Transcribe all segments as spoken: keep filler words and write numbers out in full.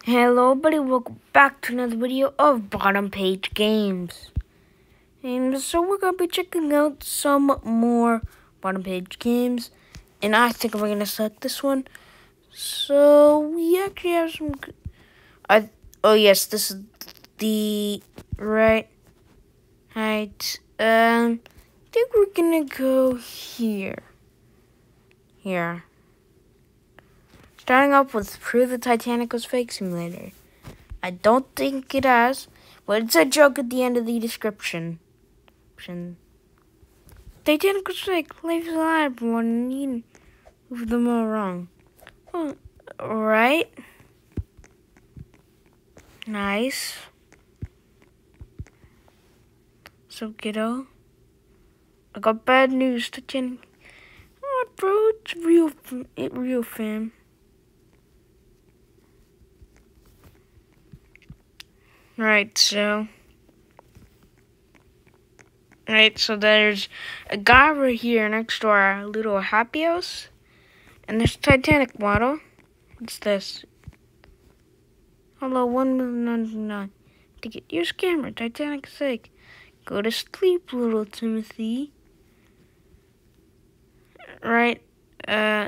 Hello everybody, welcome back to another video of Bottom Page Games. And so we're going to be checking out some more Bottom Page Games. And I think we're going to select this one. So we actually have some... I, oh yes, this is the right height. Um, I think we're going to go here. Here. Starting off with Prove the Titanic was Fake Simulator. I don't think it has, but it's a joke at the end of the description. Titanic was fake. Life is alive, everyone. You move them all wrong. Oh, right? Nice. So, kiddo, I got bad news. Titanic. Oh, bro, it's real. It real, fam. Right, so... Right, so there's a guy right here next to our little happy house. And there's a Titanic model. What's this? Hello, one million ninety-nine. Ticket, your scammer, Titanic sake. Go to sleep, little Timothy. Right, uh...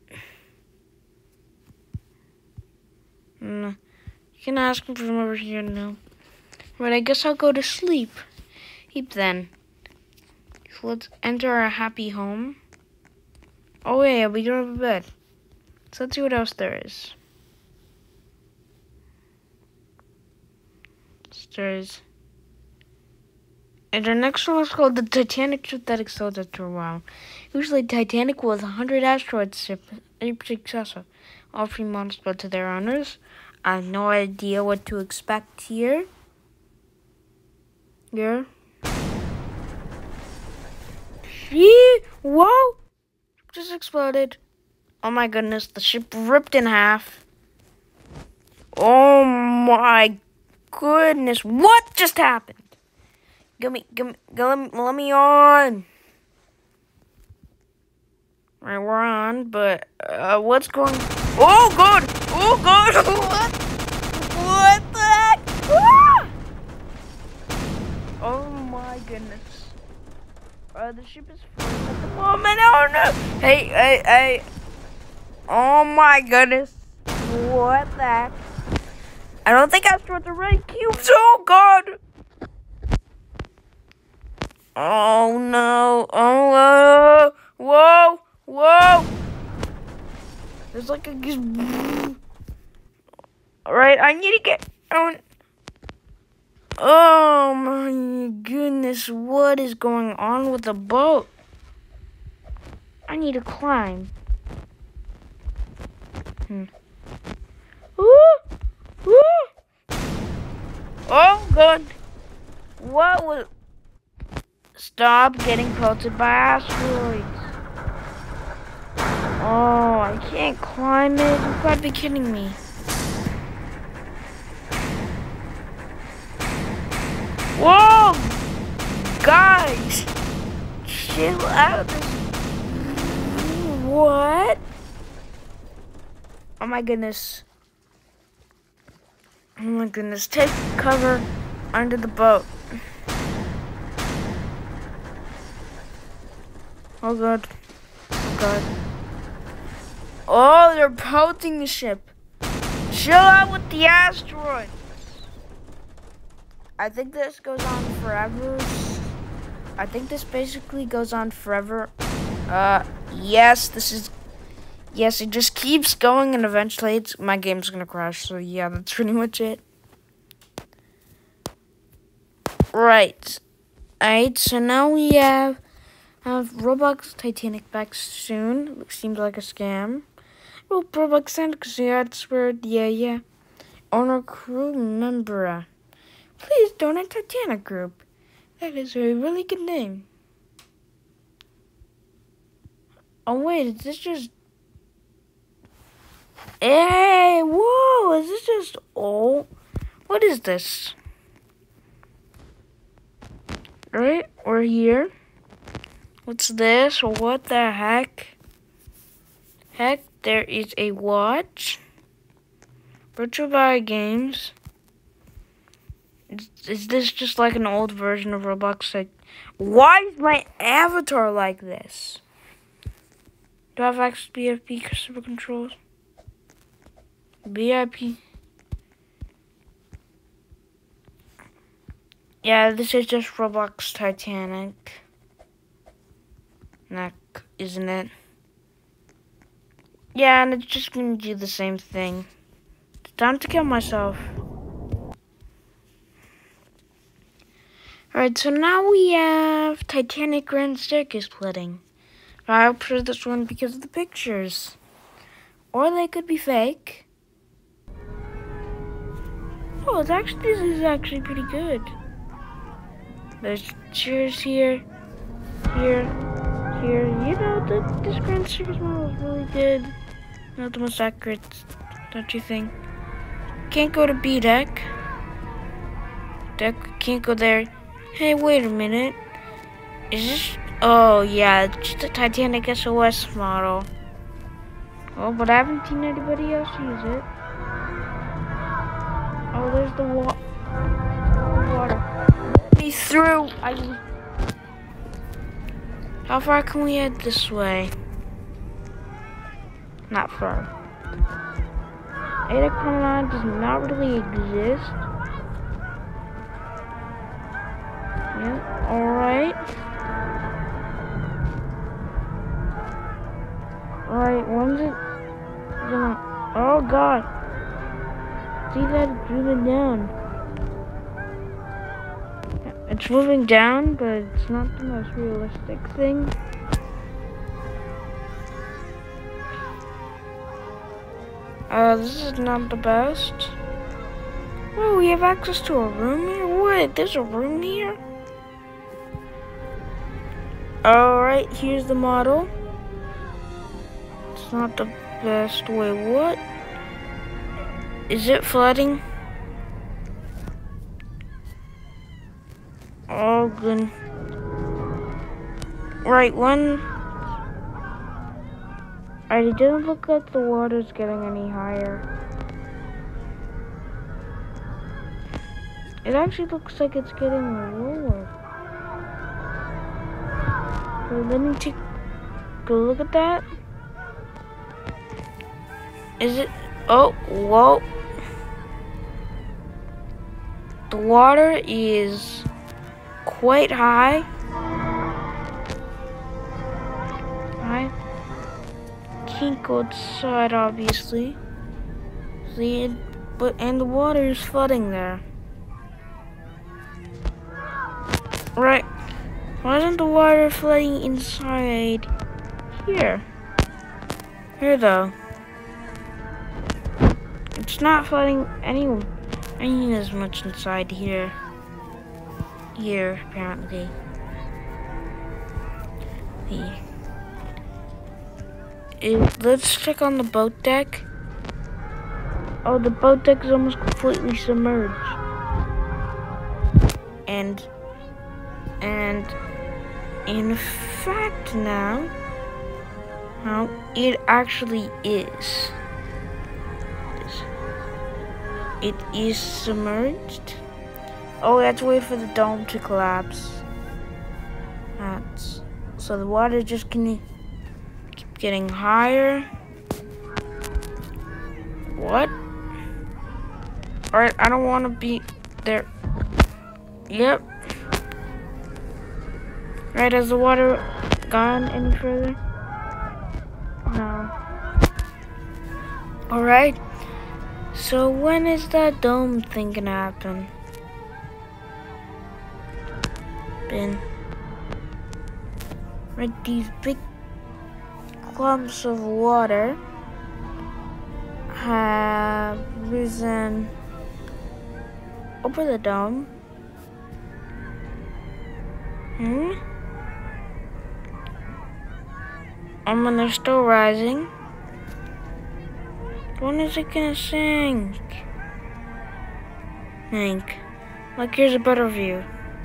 No. You can ask him from over here now. Right, I guess I'll go to sleep. Sleep then. So let's enter our happy home. Oh yeah, we don't have a bed. So let's see what else there is. There's... And our next one is called the Titanic ship that exploded after a while. Usually Titanic was a hundred asteroid ship, any successor. All three models go to their owners. I have no idea what to expect here. Here. Gee, whoa! Just exploded. Oh my goodness, the ship ripped in half. Oh my goodness, what just happened? Give me, give me, let me, let me on. Right, we're on, but uh, what's going? Oh god! Oh god! What? What the heck? Ah! Oh my goodness! Uh, the ship is frozen at the moment. Oh no! Hey, hey, hey! Oh my goodness! What the heck? I don't think I stored the right cubes. Oh god! Oh no! Oh uh, whoa! Whoa! There's like a... Alright, I need to get... Oh, oh my goodness, what is going on with the boat? I need to climb. Hmm. Ooh! Ooh! Oh god! What was... Stop getting pelted by asteroids. Oh, I can't climb it. You've got to be kidding me. Whoa! Guys! Chill out. What? Oh my goodness. Oh my goodness. Take cover under the boat. Oh god. Oh god. Oh, they're pelting the ship. Chill out with the asteroids. I think this goes on forever. I think this basically goes on forever. Uh, yes, this is... Yes, it just keeps going and eventually it's, my game's gonna crash. So yeah, that's pretty much it. Right. Alright, so now we have... Have Roblox Titanic back soon. Seems like a scam. Well, Roblox sent because yeah, it's weird. Yeah, yeah. Owner crew member. Please donate Titanic group. That is a really good name. Oh wait, is this just? Hey, whoa! Is this just? Oh, what is this? Right, we're here. What's this? What the heck? Heck, there is a watch. Virtual Buy Games. Is, is this just like an old version of Roblox? Like, why is my avatar like this? Do I have access to B I P super controls? B I P. Yeah, this is just Roblox Titanic. Neck, isn't it? Yeah, and it's just gonna do the same thing. It's time to kill myself. Alright, so now we have Titanic Grand Staircase flooding. I hope for this one because of the pictures. Or they could be fake. Oh, it's actually, this is actually pretty good. There's cheers here, here, here. You know, the, this Grand Staircase model is really good. Not the most accurate, don't you think? Can't go to B deck. Deck, can't go there. Hey, wait a minute. Is this... Oh, yeah, it's just a Titanic S O S model. Oh, but I haven't seen anybody else use it. Oh, there's the, wa the water. He's through. I... How far can we head this way? Not far. Ada Promenade does not really exist. Yeah, alright. Alright, when's it gonna... Oh god! See that it's moving down. It's moving down, but it's not the most realistic thing. Uh, this is not the best. Oh, we have access to a room here? What? There's a room here? Alright, here's the model. It's not the best way. What? Is it flooding? Oh, good. Right, one... Alright, it doesn't look like the water's getting any higher. It actually looks like it's getting lower. So let me take a look at that. Is it? Oh, whoa. The water is quite high. High. Can't go outside, obviously. See it, but and the water is flooding there. Right. Why isn't the water flooding inside here? Here though. It's not flooding any any as much inside here. Here, apparently. Here. It, let's check on the boat deck. Oh, the boat deck is almost completely submerged. And, and, in fact now, now it actually is. It is submerged. Oh, we have to wait for the dome to collapse. That's, so the water just can keep getting higher. What? Alright, I don't want to be there. Yep. Right, has the water gone any further? No. Alright. So when is that dome thing gonna happen? Been. Right, these big clumps of water have risen over the dome. Hmm? Um, and they're still rising. When is it gonna sink? Sink. Like, here's a better view.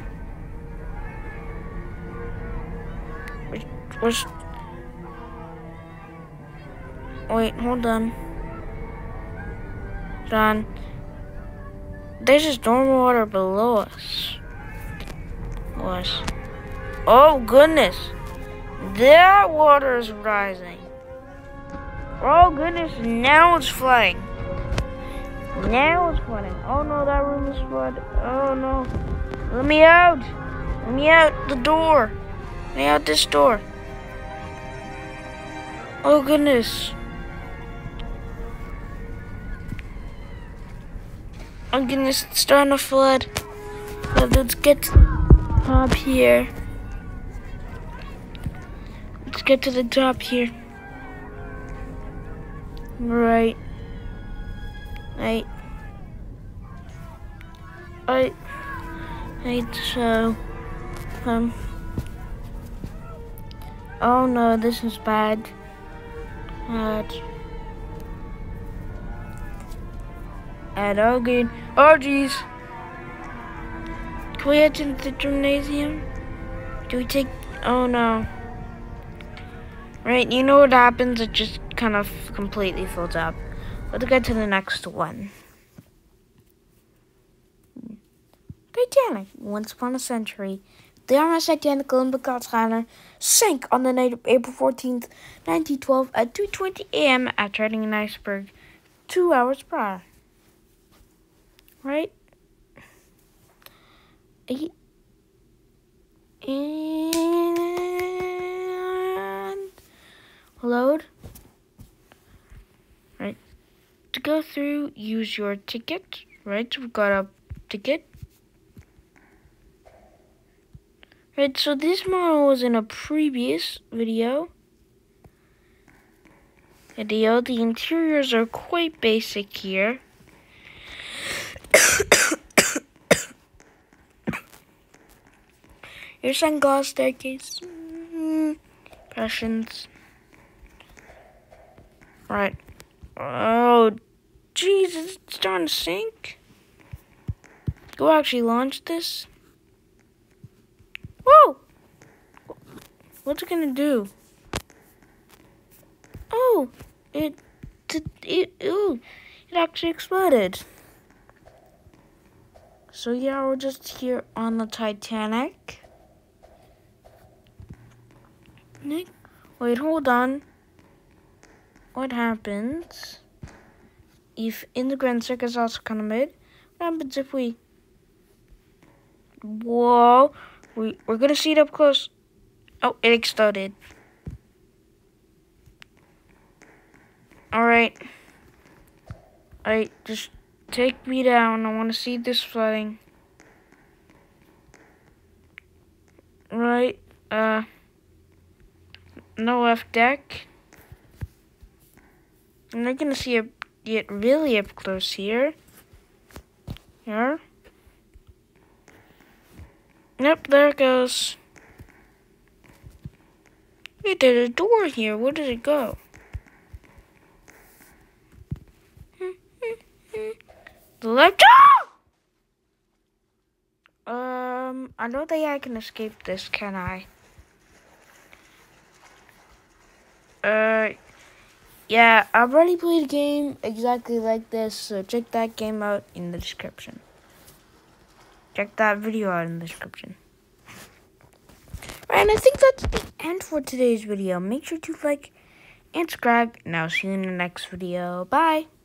Where's... Wait, hold on. Done. There's just normal water below us. Was. Oh goodness. That water is rising. Oh goodness, now it's flooding. Now it's flooding. Oh no, that room is flooded. Oh no. Let me out. Let me out the door. Let me out this door. Oh goodness. Oh goodness, it's starting to flood. But let's get up here. Let's get to the top here. Right. Right. Right. Right, so, um, oh no, this is bad. Bad. And oh good. Oh jeez. Can we head to the gymnasium? Do we take, oh no. Right, you know what happens? It just kind of completely fills up. Let's get to the next one. Titanic. Once upon a century, the R M S Titanic, Olympic class liner, sank on the night of April fourteenth, nineteen twelve at two twenty a m after hitting an iceberg two hours prior. Right? Eight. And load. Right. To go through, use your ticket. Right, so we've got a ticket. Right, so this model was in a previous video. Video. The interiors are quite basic here. Here's some glass staircase. Mm, impressions. Right. Oh, Jesus, it's starting to sink. Go actually launch this. Whoa! What's it gonna do? Oh, it, it, it, ooh, it actually exploded. So yeah, we're just here on the Titanic. Nick, wait, hold on. What happens if in the Grand Circus also kind of made? What happens if we? Whoa, we we're gonna see it up close. Oh, it exploded. All right, all right, just take me down. I want to see this flooding. Right, uh, no F deck. I'm not gonna see it get really up close here. Here. Yep, there it goes. Wait, there's a door here. Where did it go? The left. Ah! Um, I don't think I can escape this, can I? Uh, yeah, I've already played a game exactly like this, so check that game out in the description. Check that video out in the description. Alright, and I think that's the end for today's video. Make sure to like and subscribe, and I'll see you in the next video. Bye!